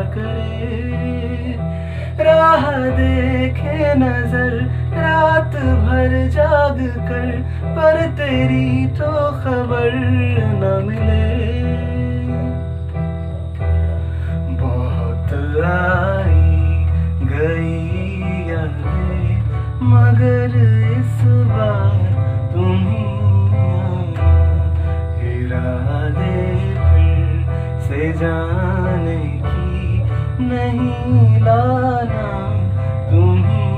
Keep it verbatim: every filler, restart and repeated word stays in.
करे। राह देखे नजर रात भर जाग कर, पर तेरी तो खबर न मिले। बहुत आई गई यादें मगर इस बार तुम ही आना। इरादे फिर से जाने की नहीं लाना, तुम ही